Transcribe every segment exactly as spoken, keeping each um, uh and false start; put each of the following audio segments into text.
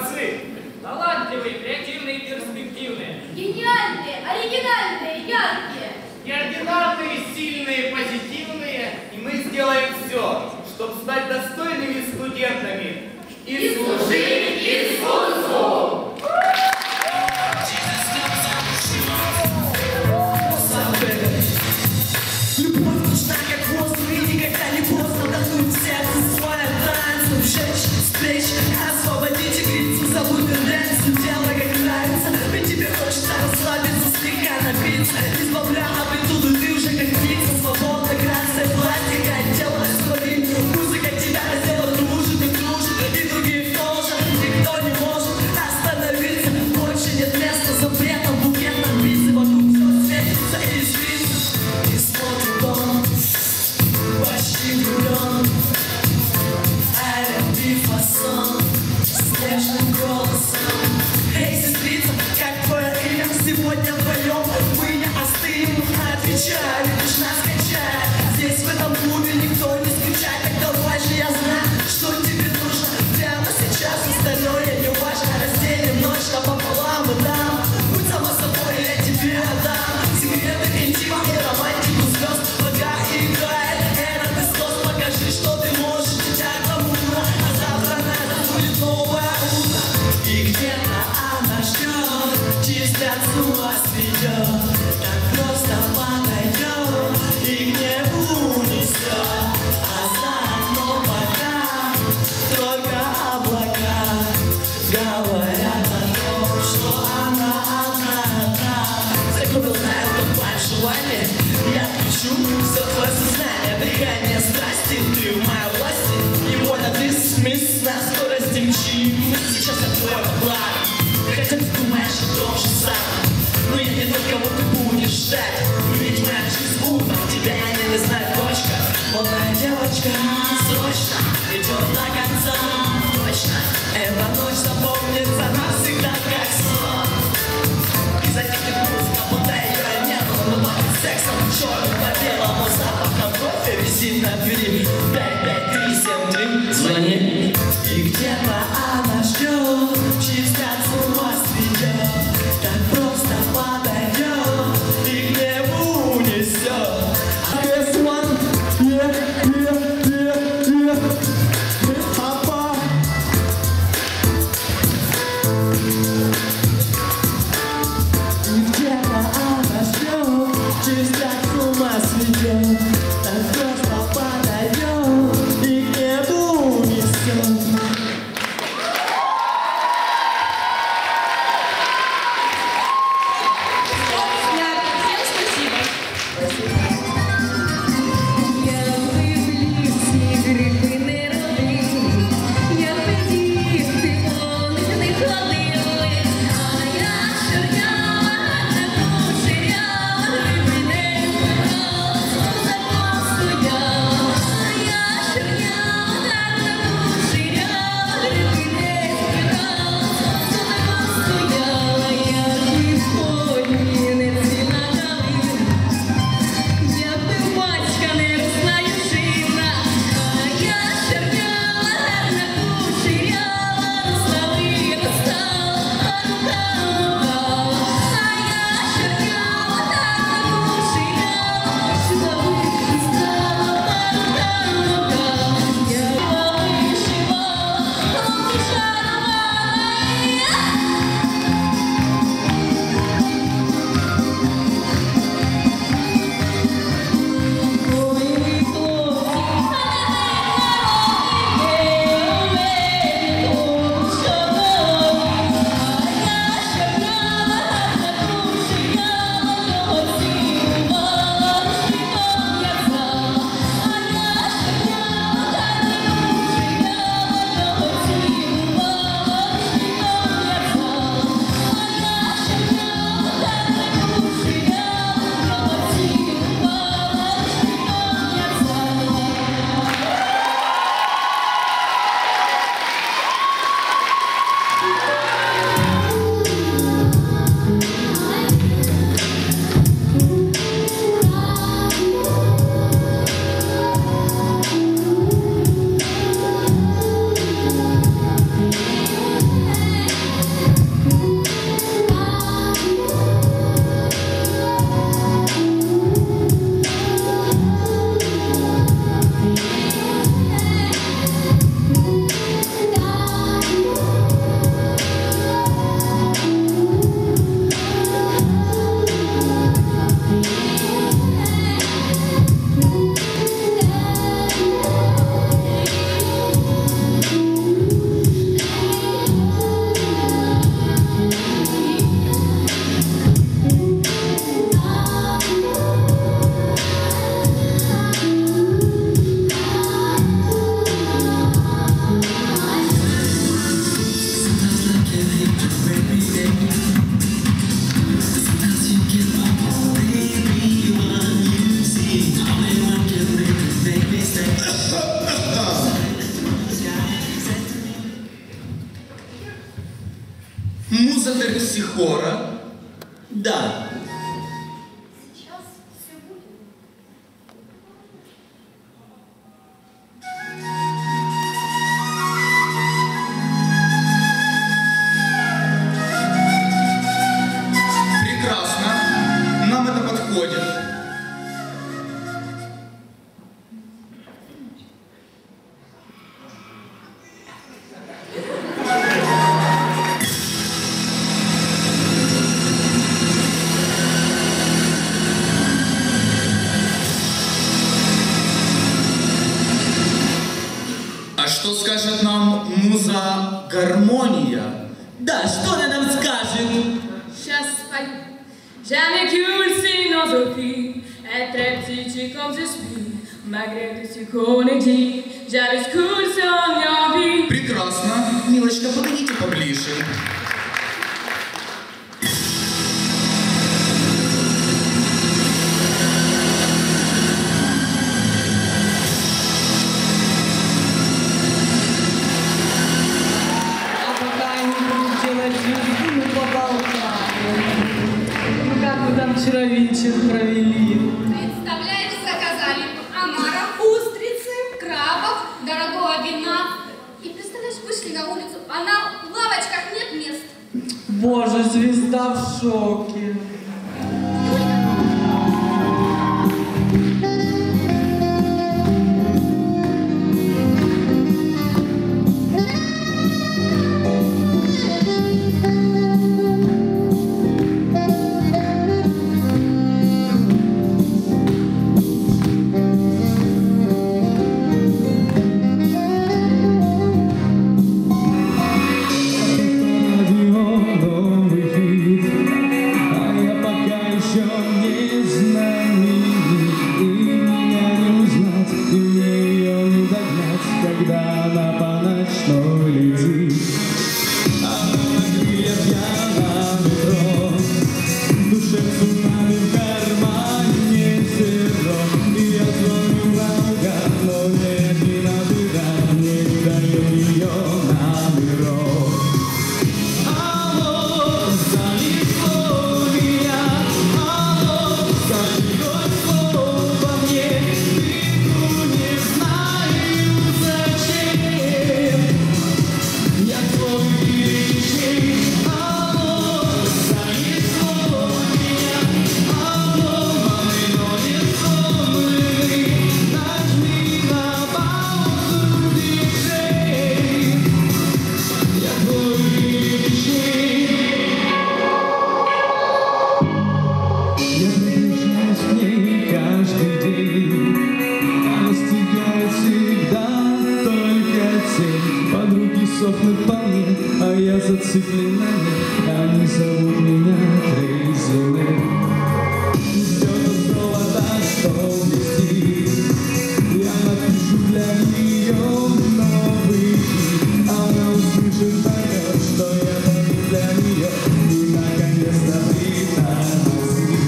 молодцы. Талантливые, креативные, перспективные. Гениальные, оригинальные, яркие. Неординарные, сильные, позитивные. И мы сделаем все, чтобы стать достойными студентами и служить искусству. Любовь нужна как воздух, и никогда не поздно вдохнуть в сердце свое танцем, сжечь с плеч, освободить игрицу, забудь тенденцию, делай как нравится, ведь тебе хочется расслабиться, слегка напиться, избавля амплитуду, ты уже как птица, свободна, грация, пластика, тело, смотри, музыка тебя раздела, дружит и дружит, и других тоже, никто не может остановиться, больше нет места запретом, букет надписан, вокруг все светится и искрится, и смотрит он, почти влюблен, а ряд фасон, снежным голосом. Эй, сестрица, как твое имя? Сегодня вдвоем мы не остынем, отвечай, лишь нас качай. Здесь в этом клубе никто не скучает, так давай же, я знаю, что тебе нужно прямо сейчас, остальное не важно, разделим ночь напополам и дам, будь сама собой, я тебе отдам секреты интима и романтику звезд, пока играет этот из слов, покажи, что ты можешь, тебя гламурно, а завтра надо будет новое утро, и где-то она ждет, чистят с ума сведет, так просто подойдет и к небу унесет, а за окном пока только облака говорят о том, что она одна. За кто знает, как твое желание, я отключу все твое сознание, дыхание страсти, ты в моей власти, невольно ты смесь на скорости мчим, сейчас от твоего блага, хотя ты думаешь о том же самом, но я не тот, кого ты будешь ждать, ведь моя жизнь утром, тебя я не знаю, точка, молодая девочка, срочно идет до конца, точно, эта ночь запомнится навсегда, как сон, и затихнет музыка, будто ее нет, но пахнет сексом, черным по белому, запахом кофе висит на двери, пять пять три семь три, звони, и где-то она ждет, чистят с ума сведет, так просто подойдет и к небу унесет. This one, yeah, yeah, yeah, yeah, папа. И где-то она ждет, чистят с ума сведет, так просто подойдет Муза терпсихора? Да. Сейчас все будет. Прекрасно. Нам это подходит. А что скажет нам муза гармония? Да, что она нам скажет? Сейчас спою. Jamais qu'une philosophie est très petit comme je suis, malgré tout ce qu'on a dit, j'avais ce coup sans envie. Прекрасно. Милочка, подойдите поближе. А пока они будут делать звезду, мы поболтаем. Ну как вы там вчера вечер провели? Представляешь, заказали омаров, устрицы, крабов, дорогого вина. И представляешь, вышли на улицу, а на лавочках нет мест. Боже, звезда в шоке. Сохнут по мне, а я зациклен на них. Они зовут меня Крейзи. Все то золото, что блестит, я напишу для нее новый хит. Она услышит, поймет, что я пою для нее, и наконец-то притормозит.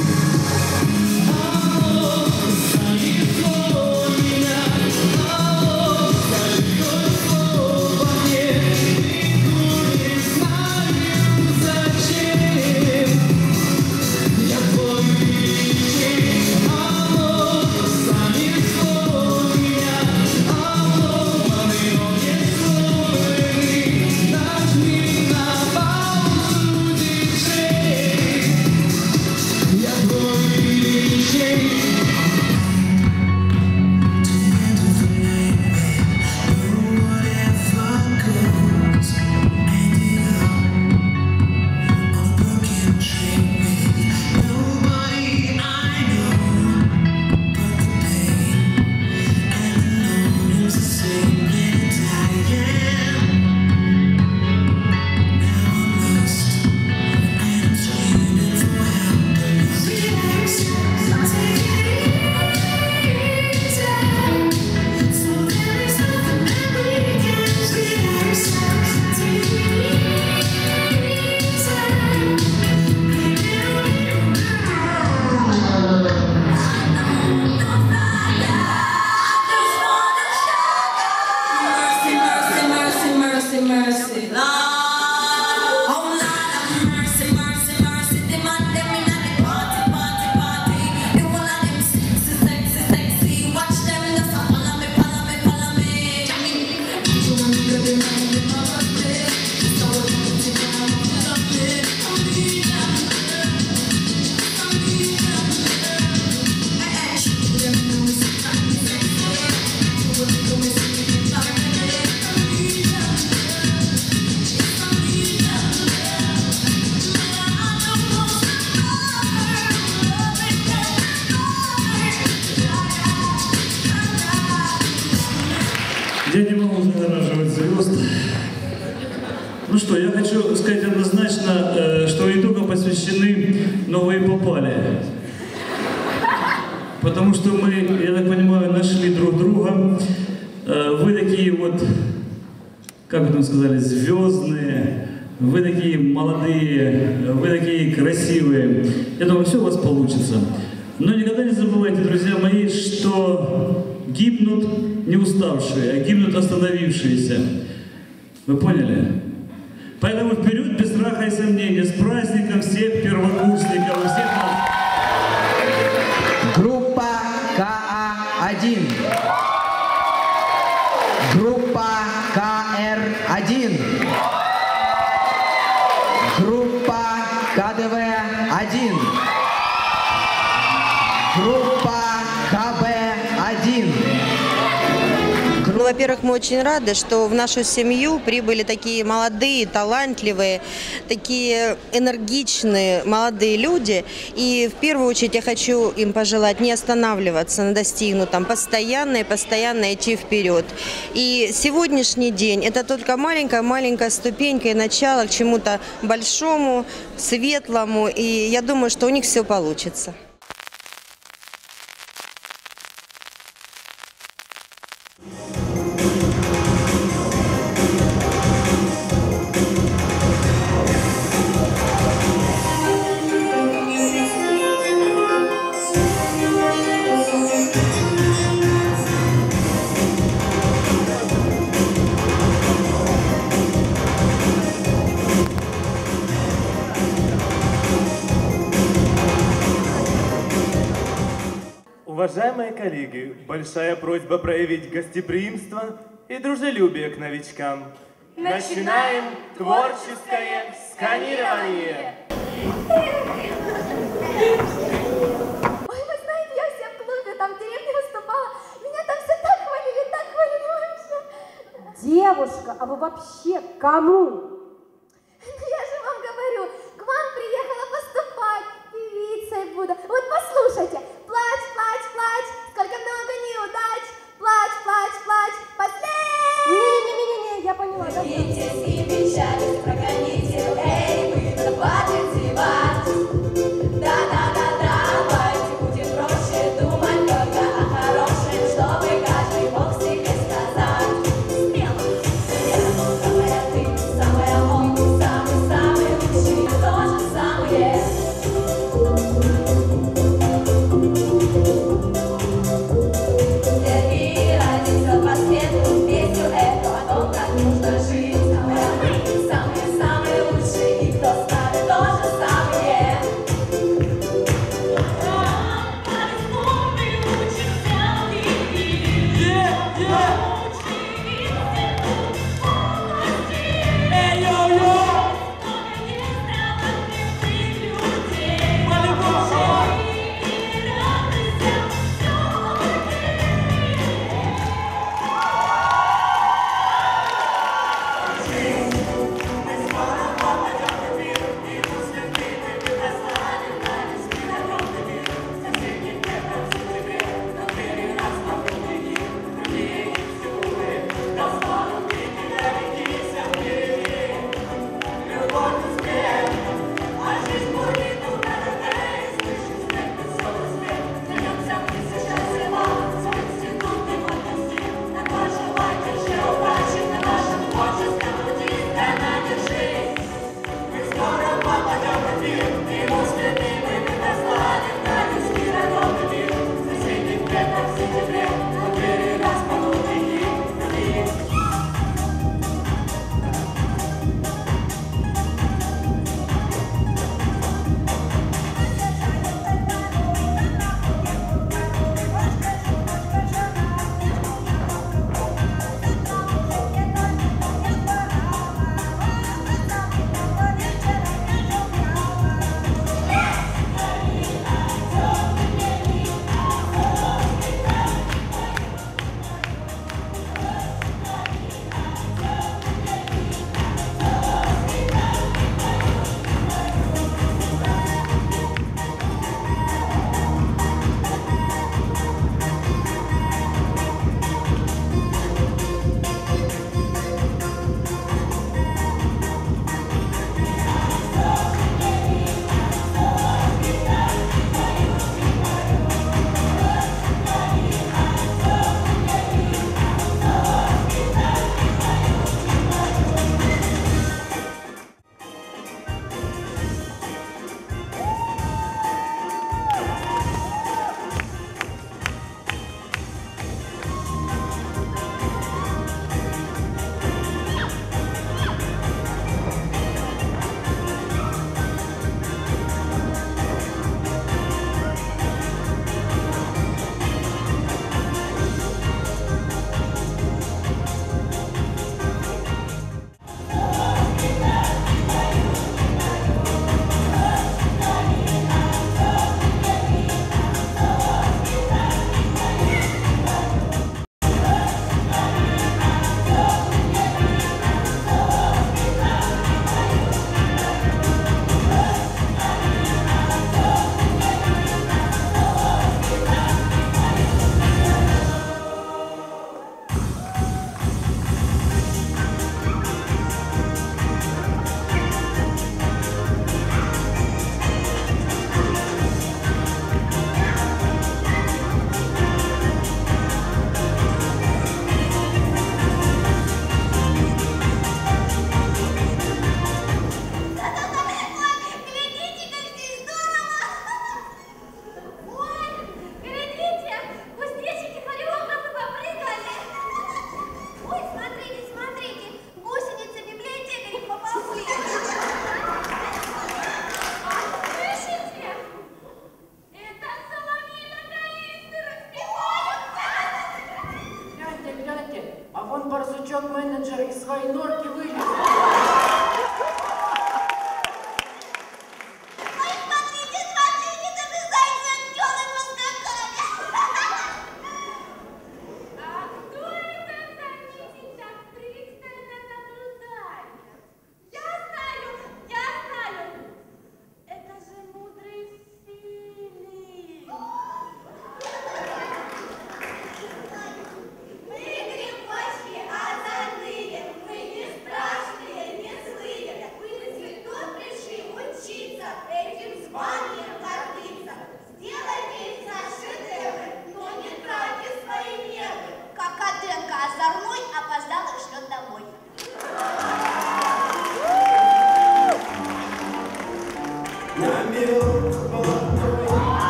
Алло, занесло меня, алло, скажи хоть слово мне. Зачем? что, я хочу сказать однозначно, что итогам посвящены новые попали. Потому что мы, я так понимаю, нашли друг друга. Вы такие вот, как вы там сказали, звездные, вы такие молодые, вы такие красивые. Я думаю, все у вас получится. Но никогда не забывайте, друзья мои, что гибнут не уставшие, а гибнут остановившиеся. Вы поняли? Поэтому вперед, без страха и сомнения, с праздником всех первокурсников и всех нас. Группа К А один. Группа К Р один. Группа К Д В один. Группа К Б один. Ну, во-первых, мы очень рады, что в нашу семью прибыли такие молодые, талантливые, такие энергичные молодые люди. И в первую очередь я хочу им пожелать не останавливаться на достигнутом, постоянно и постоянно идти вперед. И сегодняшний день – это только маленькая-маленькая ступенька и начало к чему-то большому, светлому. И я думаю, что у них все получится. Уважаемые коллеги, большая просьба проявить гостеприимство и дружелюбие к новичкам. Начинаем творческое сканирование. Ой, вы знаете, я все в клубе, там в деревне выступала, меня там все так хвалили, так хвалили вообще. Девушка, а вы вообще кому? Ну я же вам говорю, к вам приехала поступать, певицей буду. Вот послушайте. Плачь, плачь, плачь, сколько много неудач. Плачь, плачь, плачь, последний. Не-не-не, я поняла. Смейтесь и печались, прогоните, эй, вы заплатите вас. Да-да-да-да, давайте будет проще думать только о хорошем, чтобы каждый мог себе сказать. Смело, смело, самая ты, самая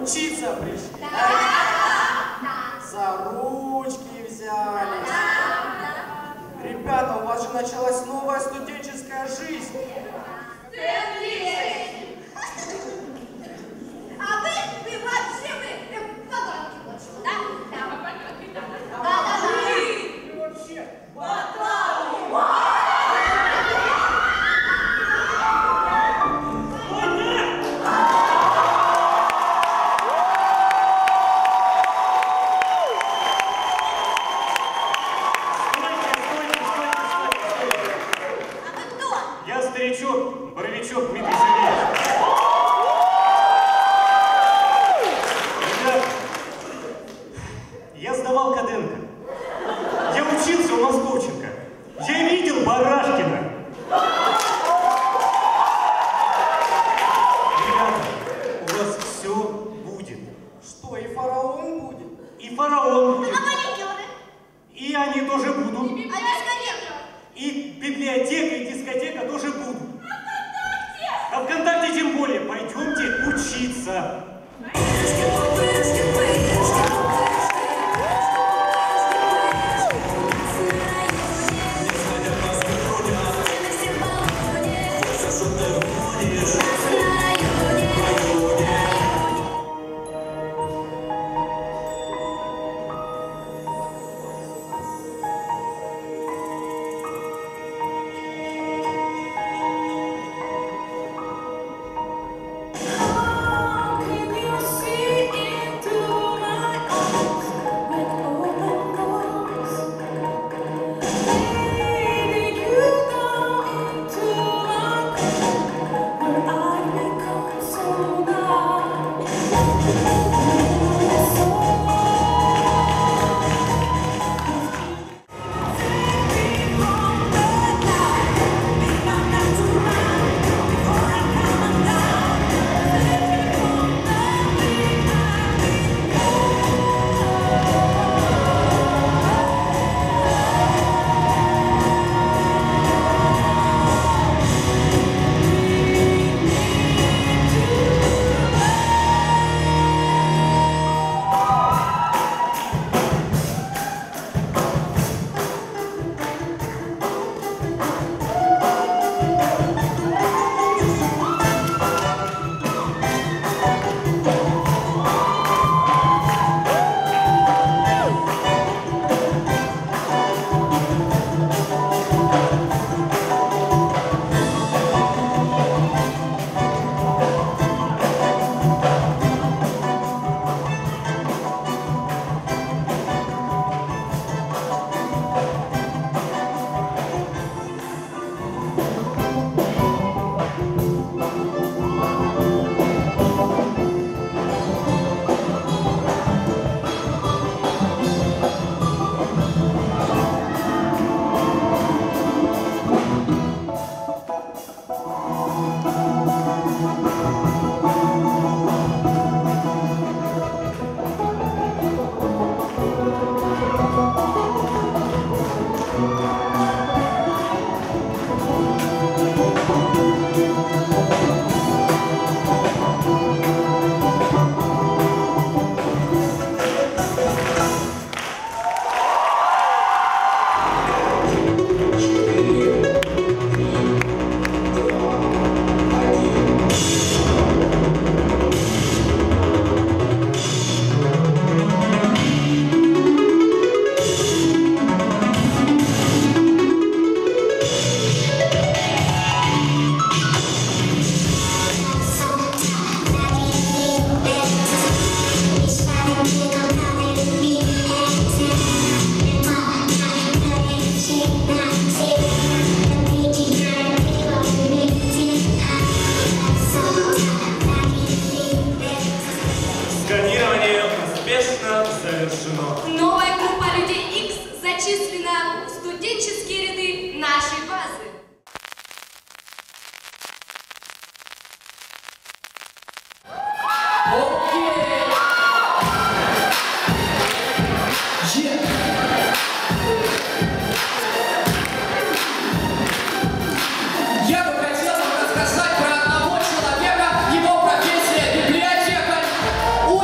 Учиться пришли. Да. Да. За ручки взялись. Ребята, у вас же началась новая студенческая жизнь. А вы, вы вообще, вы, э, поганки больше, да? Да. Да, да, да. Вы вообще ботаны. Я старичок, Боровичок Дмитрий Сергеевич. Ребят, я сдавал Каденко. Я учился у Московченко. Я видел Барашкина. Ребята, у вас все будет. Что, и фараон будет? И фараон будет. А маникюры? И они тоже будут. А дискотека? И библиотека, и дискотека тоже будут. А ВКонтакте? А ВКонтакте тем более. Пойдемте учиться. завершено. Новая группа людей X зачислена в студенческие ряды нашей базы. Я бы хотел вам рассказать про одного человека, его профессия библиотекарь.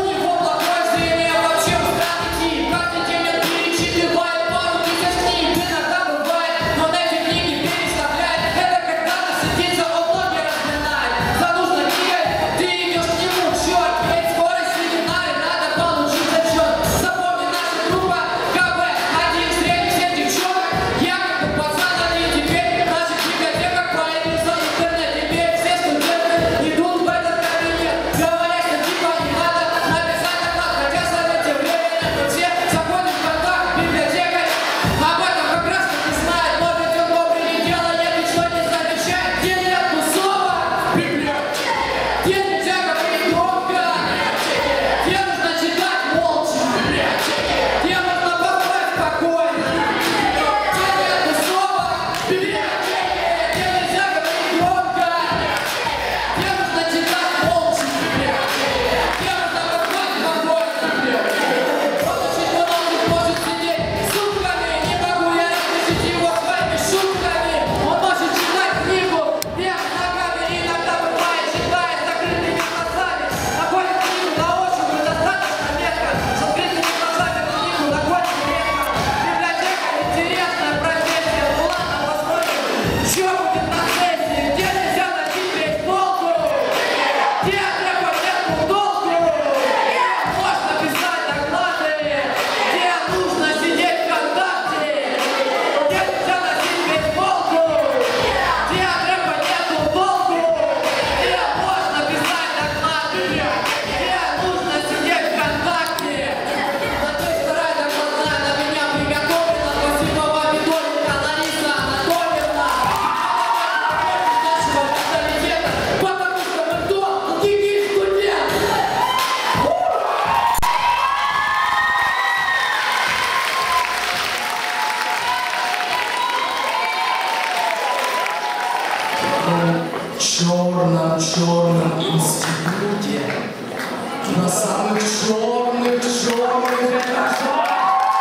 на самых черных, черных этажах.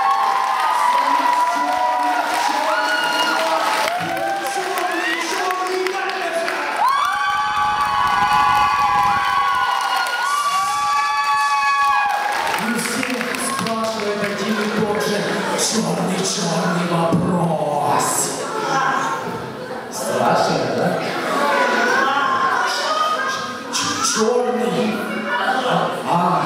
Черный, черный вопрос. Страшно, да? Черный. А.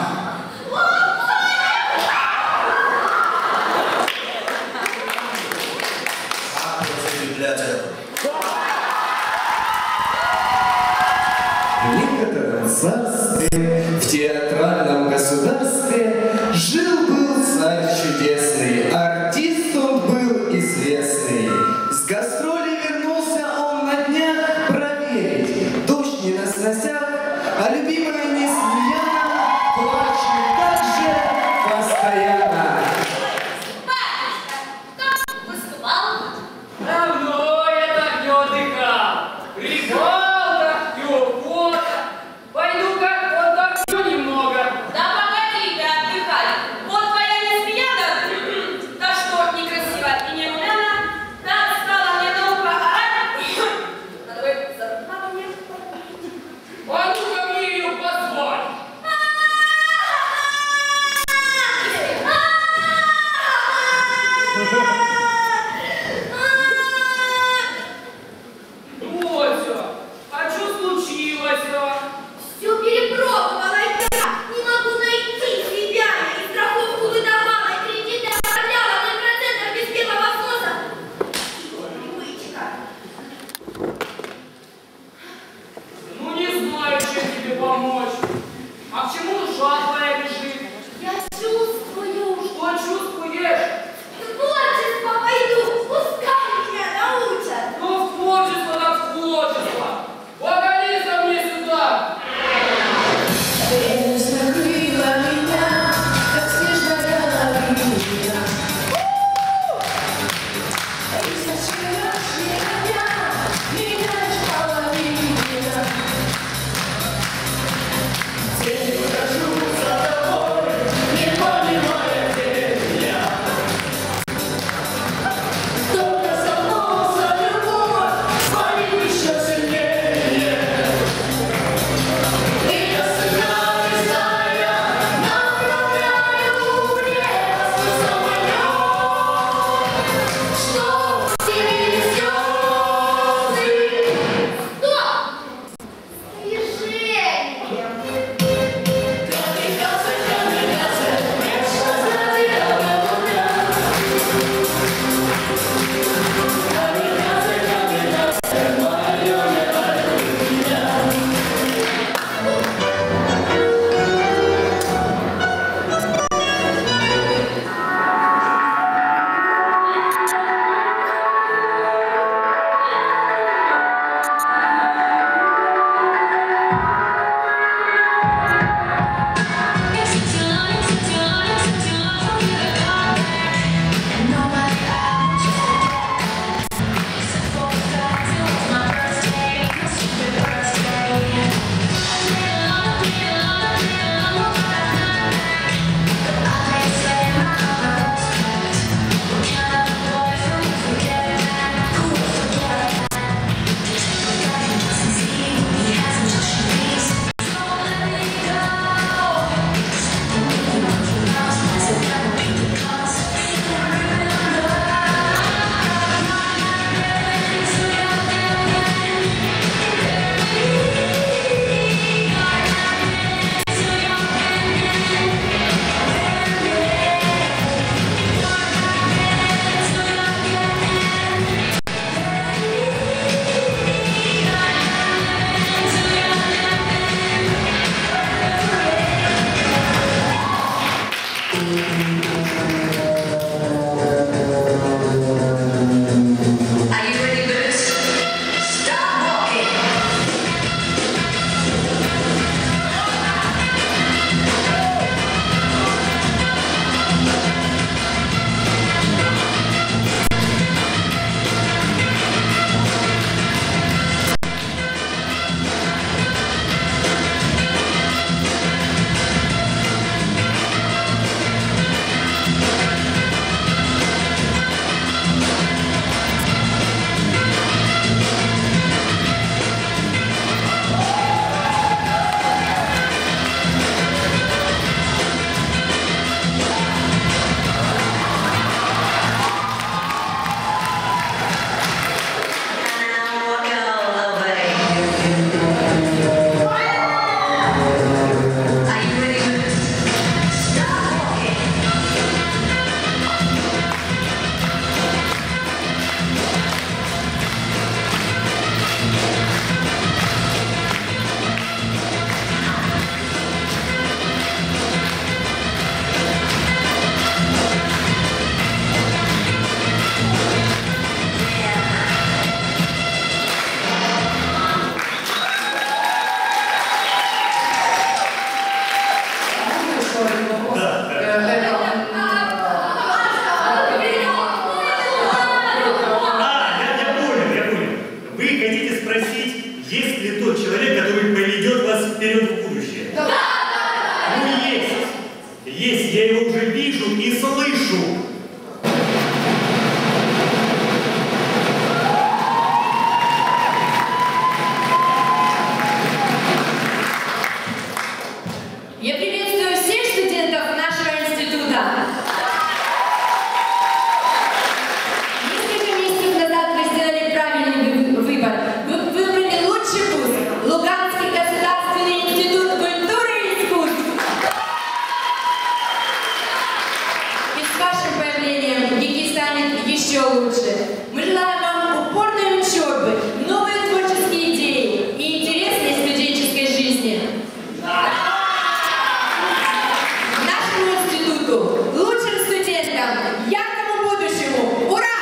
В некотором царстве, в театральном государстве жил-был царь чудесный, артист он был известный. С гастролей вернулся он на днях проверить, дождь не на сносях, а любимая не Смеяна плачет так же постоянно. Давно я так не отдыхал. Прибал так, и охота. Пойду-ка отдохну немного. Да погоди ты отдыхать. Вот твоя Несмеяна, да что, некрасиво и не румяна, так стала мне на ухо орать. Надо бы зарплату мне. А ну-ка мне ее позвать. А! Есть, я его уже вижу и слышу. Я приветствую всех студентов нашего института. Несколько месяцев назад вы сделали правильный выбор. Вы выбрали лучший вуз – Луганский государственный институт культуры и искусств. И с вашим появлением ЕГИ станет еще лучше. Мы желаем вам упорной учебы, новые творческие идеи и интересной студенческой жизни. Лучшим студентам, яркому будущему! Ура!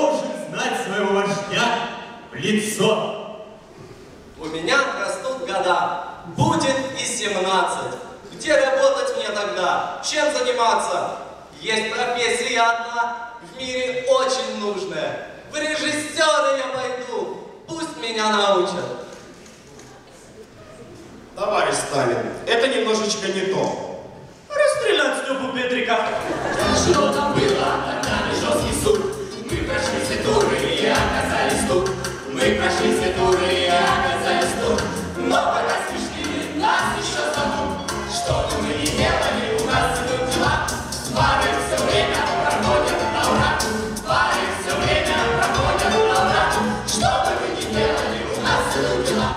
должен знать своего вождя в лицо. У меня растут года, будет и семнадцать. Где работать мне тогда? Чем заниматься? Есть профессия одна, в мире очень нужная. В режиссеры я пойду, пусть меня научат. Товарищ Сталин, это немножечко не то. Расстрелять Степу Петрика. Что там было, тогда не жесткий суд. Мы прошли все туры и оказались тут. Мы прошли все туры и оказались тут. Но пока смешными нас еще зовут. Что бы мы ни делали, у нас идут дела. Пары все время проходят на ура. Пары все время проходят на ура. Что бы мы ни делали, у нас идут дела.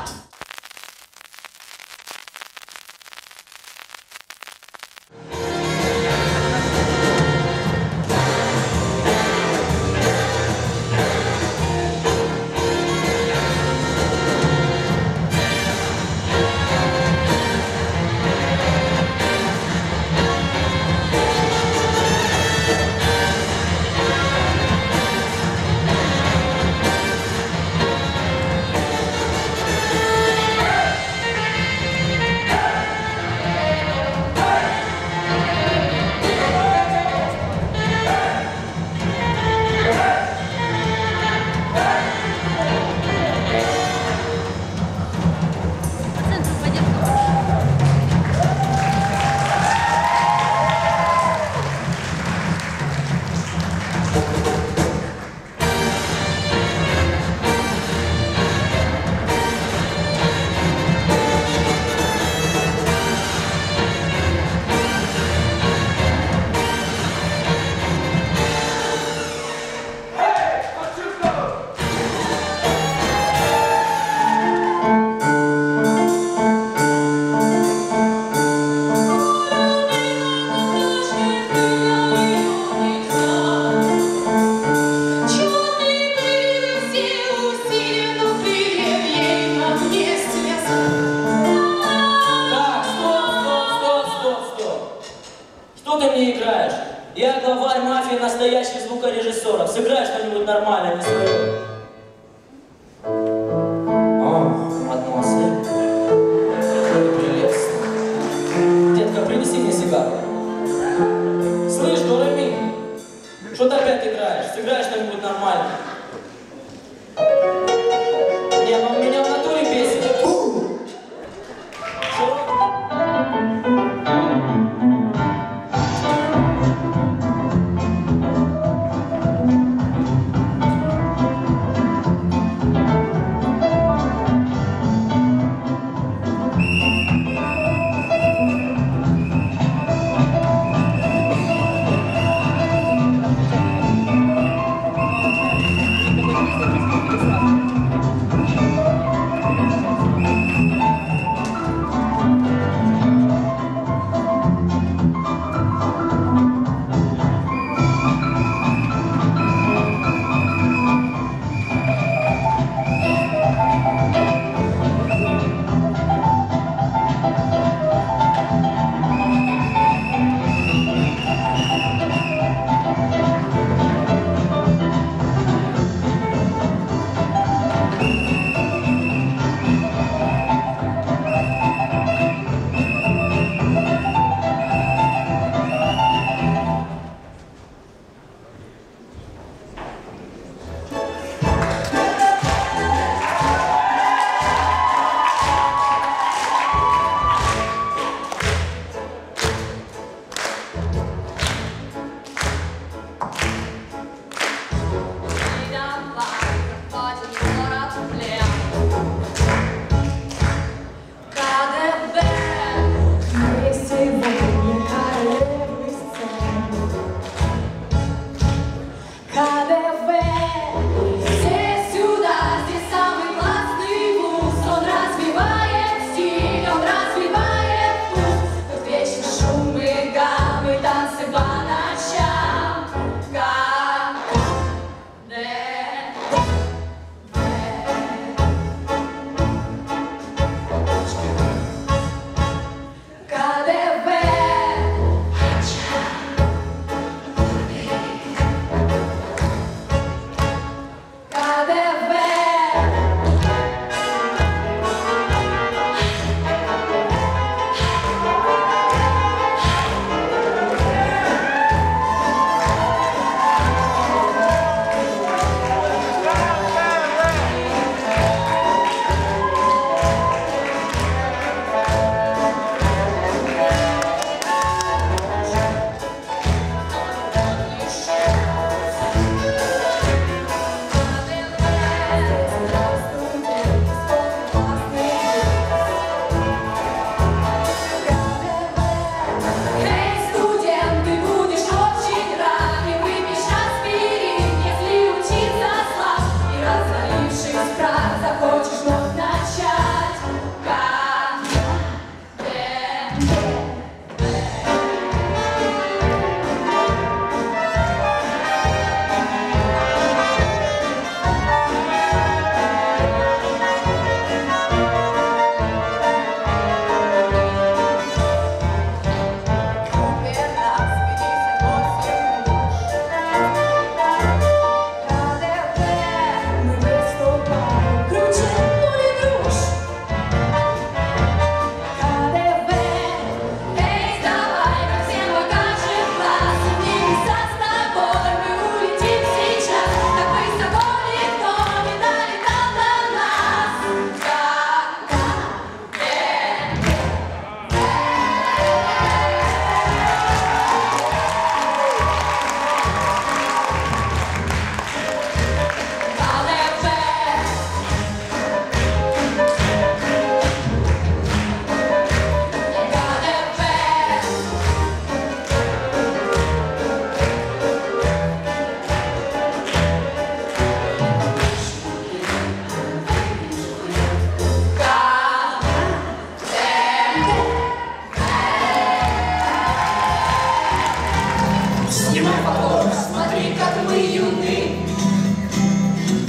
Я главарь мафии, настоящий звукорежиссер. Сыграй что-нибудь нормальное, не свое. О, мадемуазель. Какой прелестный. Детка, принеси мне сигару. Слышь, Дорами, что ты опять играешь? Сыграй что-нибудь нормальное. Не, ну у меня в натуре бесит.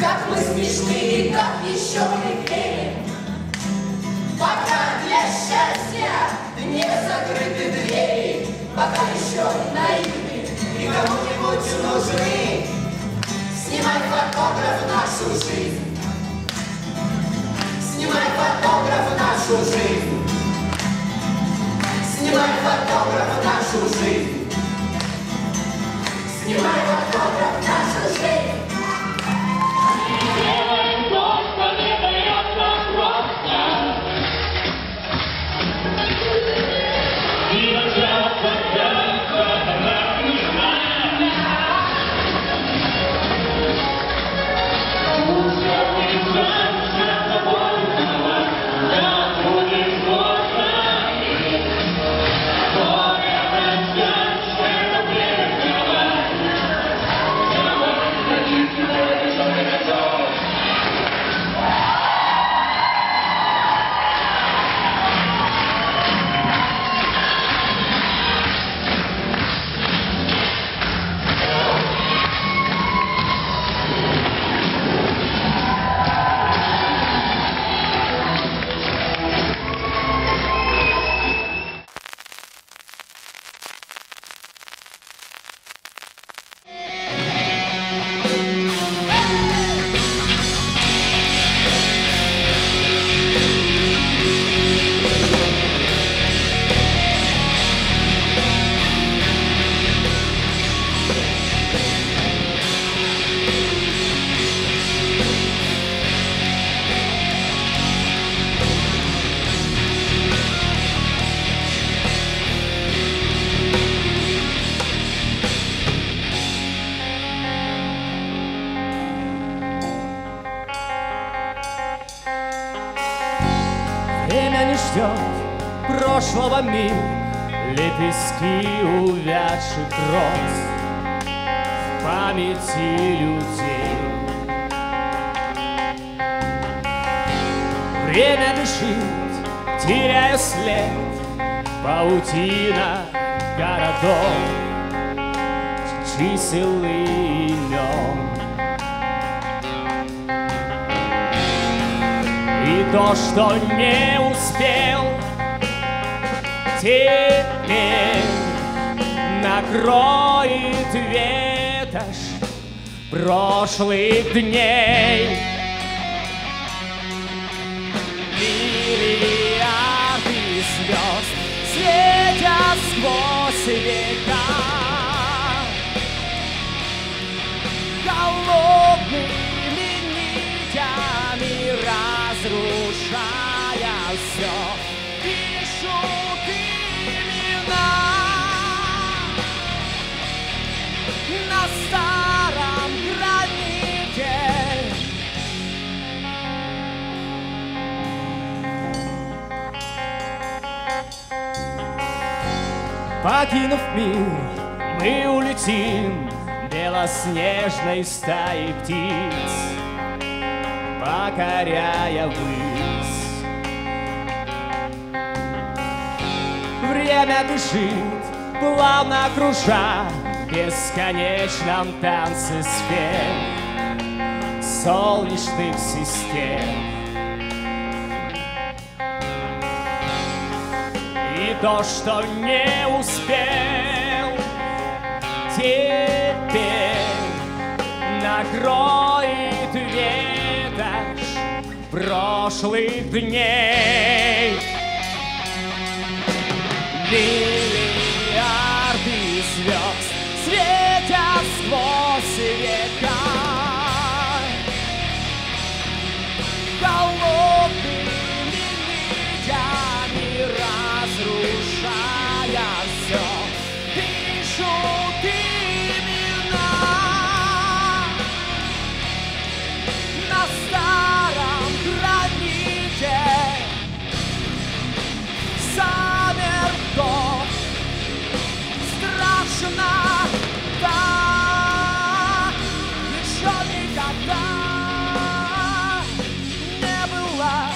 как мы смешны, как еще мы верим. Пока для счастья не закрыты двери, пока еще наивны и кому-нибудь нужны. Снимай фотограф нашу жизнь, снимай фотограф нашу жизнь, снимай фотограф нашу жизнь, снимай фотограф нашу жизнь. Сделаем то, что не дается просто. И начаться сердце нам нужна. Пусть обнижаться тобой, да будет сложно. Горе обращать, это прерывать. Давай, хочу сегодня, что ты готов. Время не ждет прошлого миг, лепестки увядших роз в памяти людей. Время бежит, теряя след, паутина городов, чисел и имен. И то, что не успел, теперь накроет ветошь прошлых дней. Миллиарды звезд светят сквозь века, холодными нитями разрушая все, пишут имена на старом граните. Покинув мир, мы улетим белоснежной стаей птиц, покоряя высь. Время бежит, плавно кружа в бесконечном танце сфер солнечных систем. И то, что не успел, теперь накроет ветошь прошлых дней. Миллиарды звезд светят сквозь века, холодными нитями разрушая все, пишут имена на старом граните. Замер вдох, страшно так, еще никогда не было.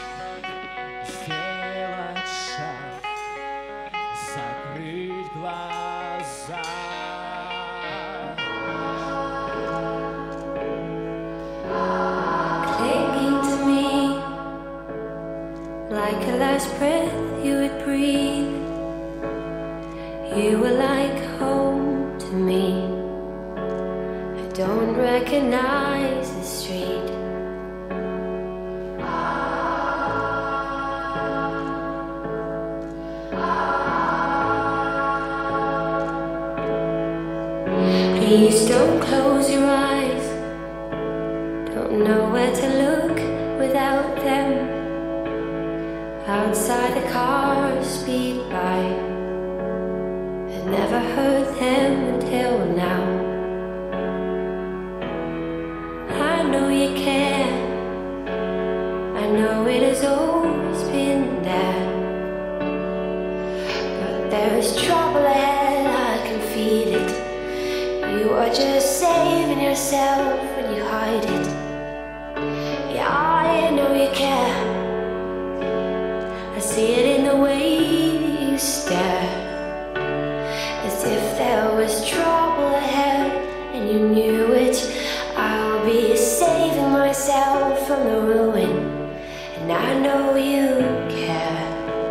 Сделать шаг, закрыть глаза. recognize the street. Please don't close your eyes. Don't know where to look without them. Outside the cars speed by. I never heard them until now. I know you care. I know it has always been there. But there's trouble ahead, I can feel it. You are just saving yourself when you hide it. Yeah, I know you care. I see it in the way you stare. As if there was trouble ahead and you knew it. I'll be saving myself from the ruin. And I know you care.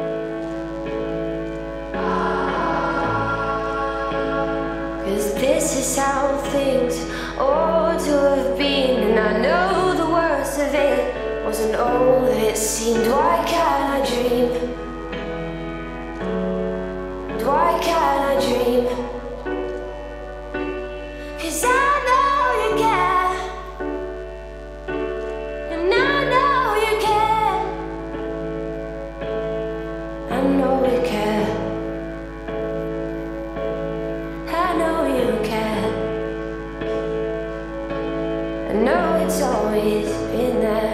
Cause this is how things ought to have been. And I know the worst of it wasn't all that it seemed. Why can't I dream? Why can't I dream? Cause I know you care. And I know you care. I know you care. I know you care. I know it's always been there.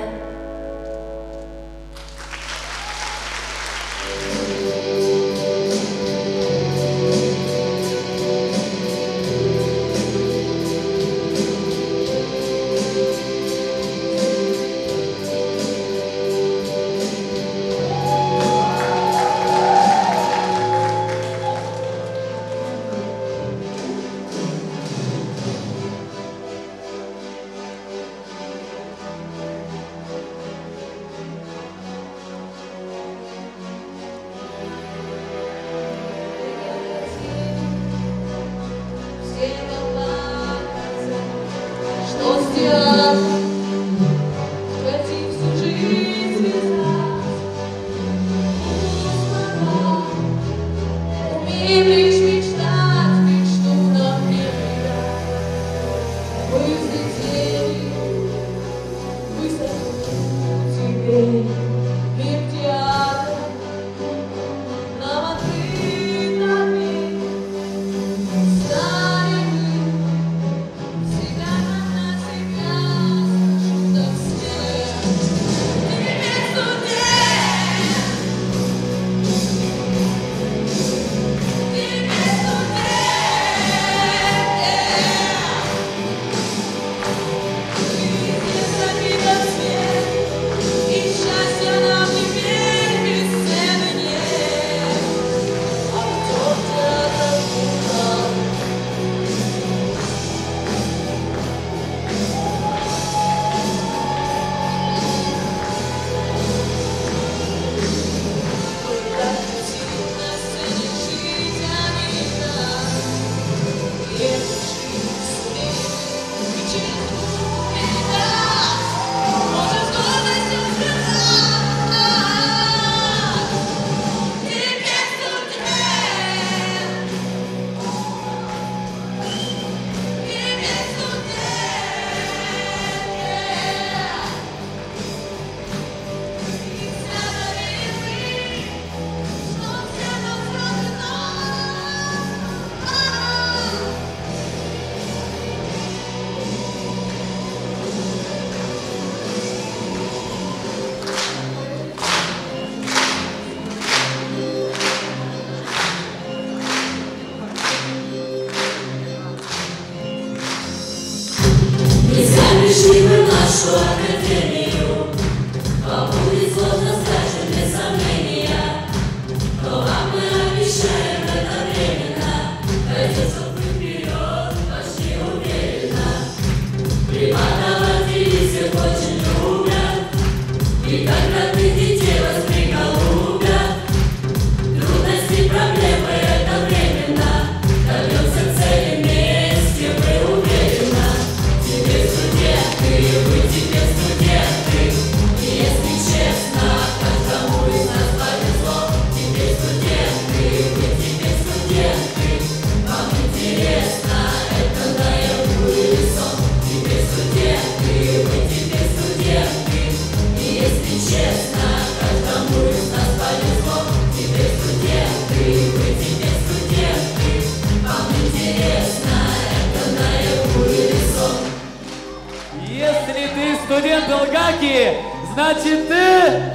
Если ты студент Долгаки, значит ты...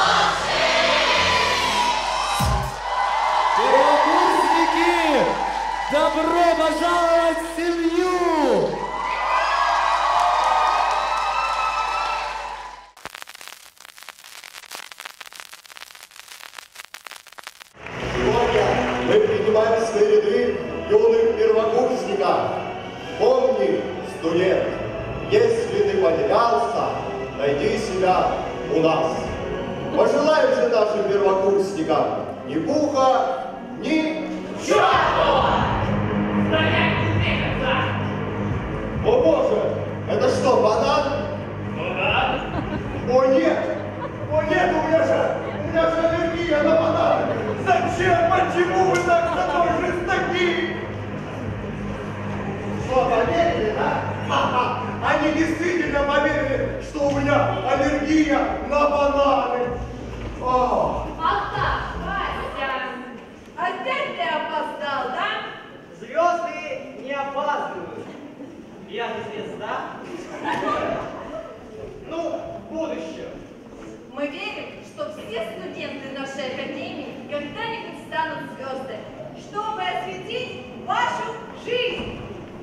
Первокурсники, добро пожаловать в семью! Сегодня мы принимаем в свои ряды юных первокурсников. Помни, студент, если ты потерялся, найди себя у нас. Пожелаем же нашим первокурсникам ни пуха, ни чертова! О боже, это что, банан? О нет! О нет, у меня же, у меня же аллергия на бананы! Зачем? Почему вы так со мной жестоки? Что, поверили, да? Ха-ха! Они действительно поверили, что у меня аллергия на бананы! О. Ах так, Вася, опять ты опоздал, да? Звезды не опаздывают. Я же звезда. Ну, будущее. Мы верим, что все студенты нашей академии когда-нибудь станут звезды, чтобы осветить вашу жизнь.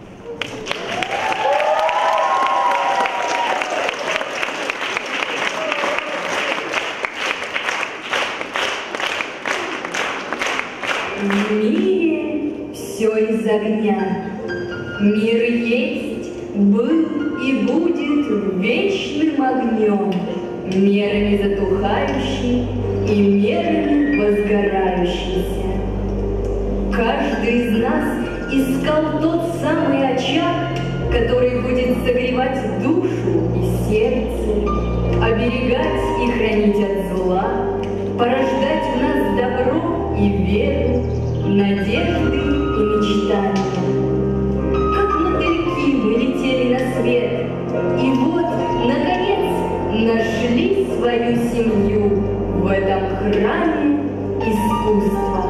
В мире все из огня. Мир есть, был и будет вечным огнем, мерами затухающий и мерами возгорающийся. Каждый из нас искал тот самый очаг, который будет согревать душу и сердце, оберегать и хранить от зла, порождать в нас добро и веру, надежды и мечтания. Как мотыльки мы летели на свет, и вот, наконец, нашли свою семью в этом храме искусства.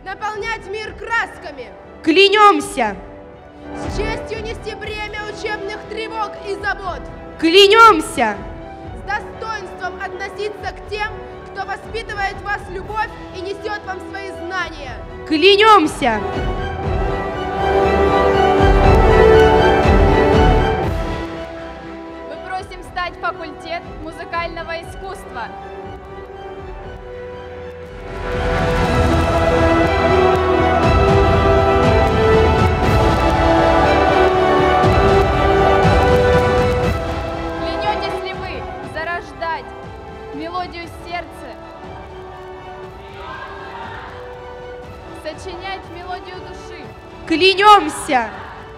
наполнять мир красками. Клянемся! С честью нести бремя учебных тревог и забот. Клянемся! С достоинством относиться к тем, кто воспитывает в вас любовь и несет вам свои знания. Клянемся! Мы просим стать факультет музыкального искусства. Клянетесь ли вы зарождать мелодию сердца, сочинять мелодию души? Клянемся!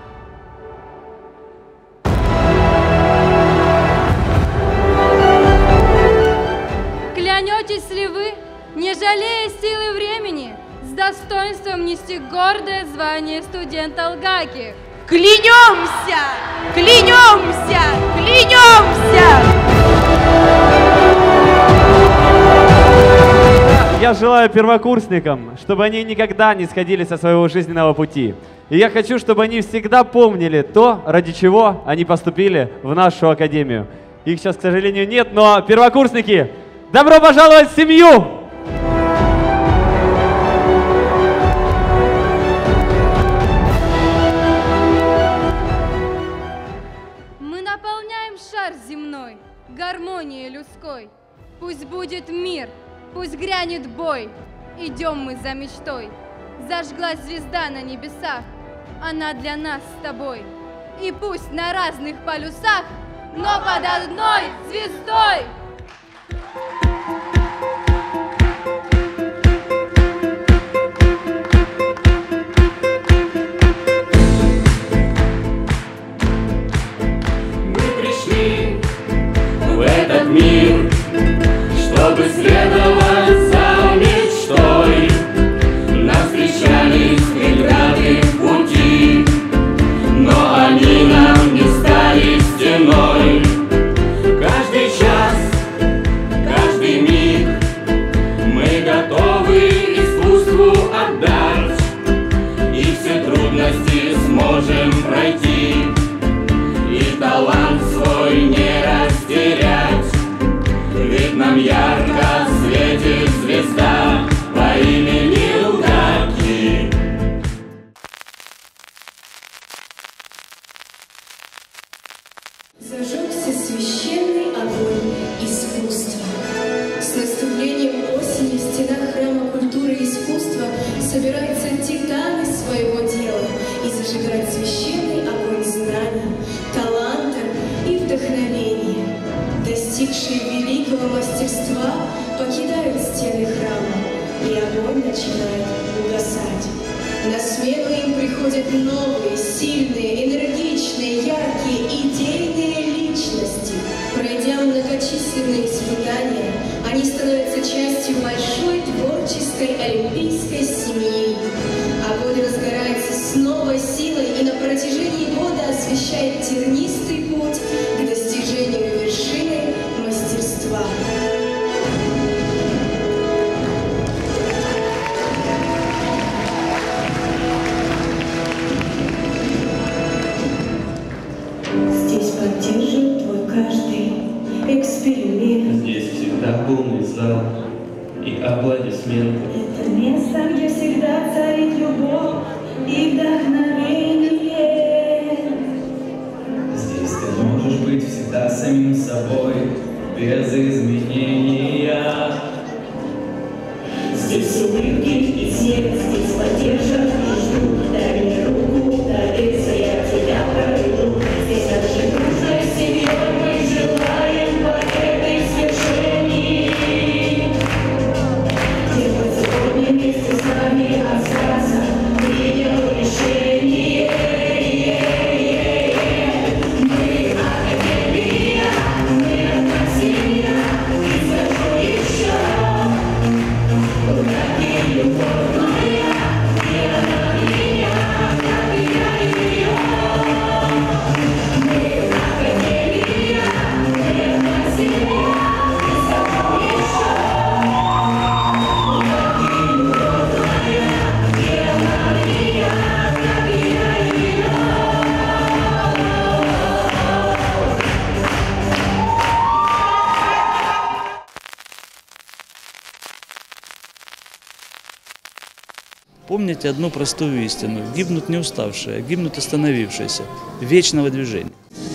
Клянетесь ли вы, не жалея силы времени, с достоинством нести гордое звание студента ЛГАКи? Клянемся! Клянемся! Клянемся! Я желаю первокурсникам, чтобы они никогда не сходили со своего жизненного пути. И я хочу, чтобы они всегда помнили то, ради чего они поступили в нашу академию. Их сейчас, к сожалению, нет, но первокурсники, добро пожаловать в семью! Мы наполняем шар земной гармонией людской. Пусть будет мир, пусть грянет бой. Идем мы за мечтой. Зажглась звезда на небесах, она для нас с тобой. И пусть на разных полюсах, но под одной звездой. Мы пришли в этот мир, чтобы следовать за мечтой. Нас встречались преграды в пути, но они нам не стали стеной. Каждый час, каждый миг мы готовы искусству отдать, и все трудности сможем пройти, и талант свой не растерять. Ведь нам ярко светит звезда по имени ЛГАКи. Зажегся священный огонь искусства. С наступлением осени в стенах храма культуры и искусства собираются титаны своего дела и зажигают священный огонь знаний, таланта и вдохновения. Достигшие великого мастерства покидают стены храма, и огонь начинает угасать. На смену им приходят новые, сильные, энергичные, яркие, идейные личности. Пройдя многочисленные испытания, они становятся частью большой творческой олимпийской семьи. Огонь разгорается с новой силой и на протяжении года освещает тернистый путь к достижению вершины мастерства. Здесь поддержит твой каждый эксперимент. Здесь всегда полный зал и аплодисменты. Это место, где всегда царит любовь и вдохновение. Здесь ты можешь быть всегда самим собой, без изменения. Здесь улыбки и смех, здесь поддержат и ждут. Дай мне руку, доверься, я тебя проведу. Здесь нашей дружной семьей мы желаем победы свершений. Где мы сегодня вместе с нами остаться, принял решение. Мы академия, мы одна семья, и скажу еще. Любовь моя, Помните одну простую истину. Гибнут не уставшие, гибнут остановившиеся. Вечного движения.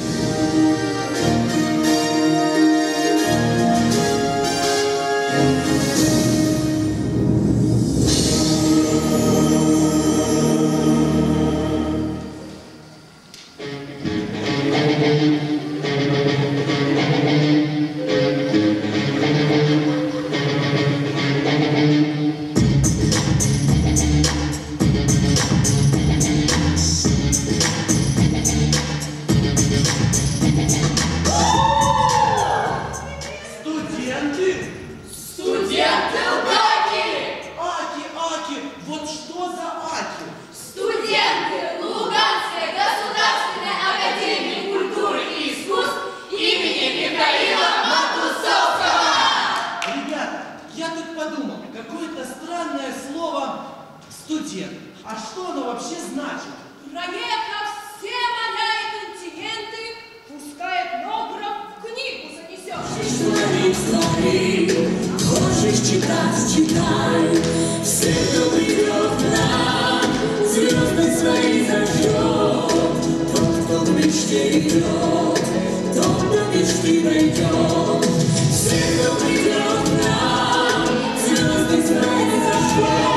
А что оно вообще значит? Проехав все моря и континенты, пускай этнограф книгу занесет. Смотри, смотри, хочешь читать, читай. Все, кто идет к нам, звезды свои зажжет. Тот, кто в мечте идет, тот до мечты дойдет. Все, кто идет к нам, звезды свои зажжет.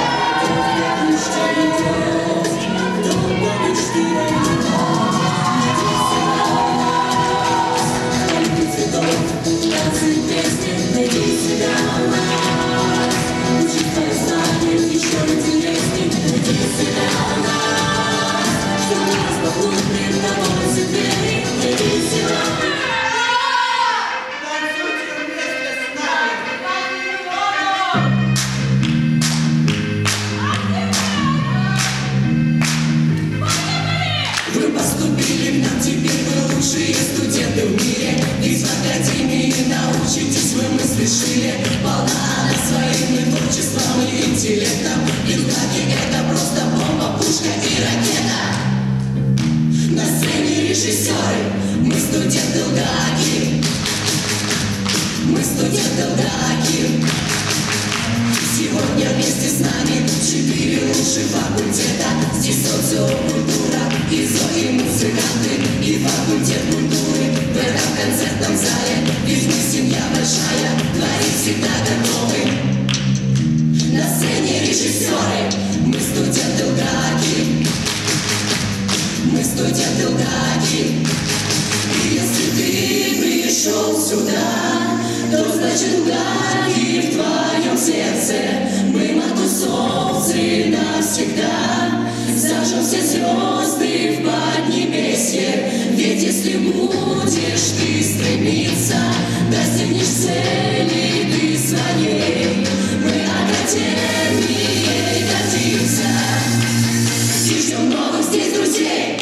Вы поступили к нам, теперь вы лучшие студенты в мире. Ведь в академии научитесь вы мысли шире. Полна она своим и творчеством, и интеллектом. Итаки это просто бомба, пушка и ракета. На сцене режиссеры, мы студенты ЛГАКи. Мы студенты ЛГАКи. Сегодня вместе с нами четыре лучших факультета. Здесь социокультура, ИЗО и музыканты, и факультет культуры. В этом концертном зале, ведь мы семья большая, творить всегда готовы. На сцене режиссеры, мы студенты ЛГАКи. Мы студенты ЛГАКи. И если ты пришел сюда, то значит ЛГАКи в твоем сердце. Мы матусовцы навсегда, зажжем все звезды в поднебесье. Ведь если будешь ты стремиться, достигнешь цели ты своей. Мы академией гордимся и ждем новых здесь друзей.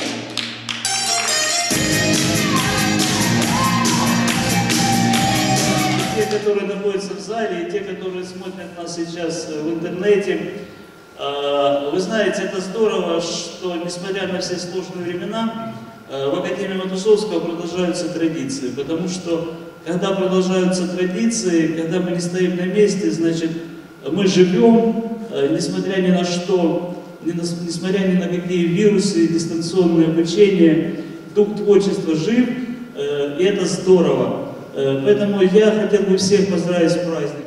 Те, которые находятся в зале, и те, которые смотрят нас сейчас в интернете, вы знаете, это здорово, что, несмотря на все сложные времена, в Академии Матусовского продолжаются традиции, потому что, когда продолжаются традиции, когда мы не стоим на месте, значит, мы живем, несмотря ни на что, несмотря ни на какие вирусы, дистанционное обучение, дух творчества жив, и это здорово. Поэтому я хотел бы всех поздравить с праздником.